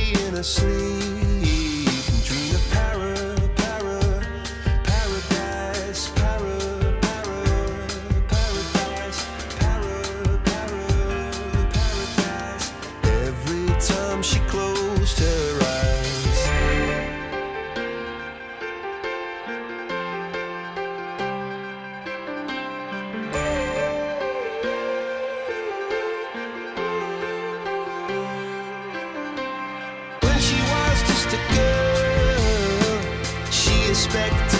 in her sleep and dream of paradise, paradise. Every time she closed her eyes. When she was just a girl, she expected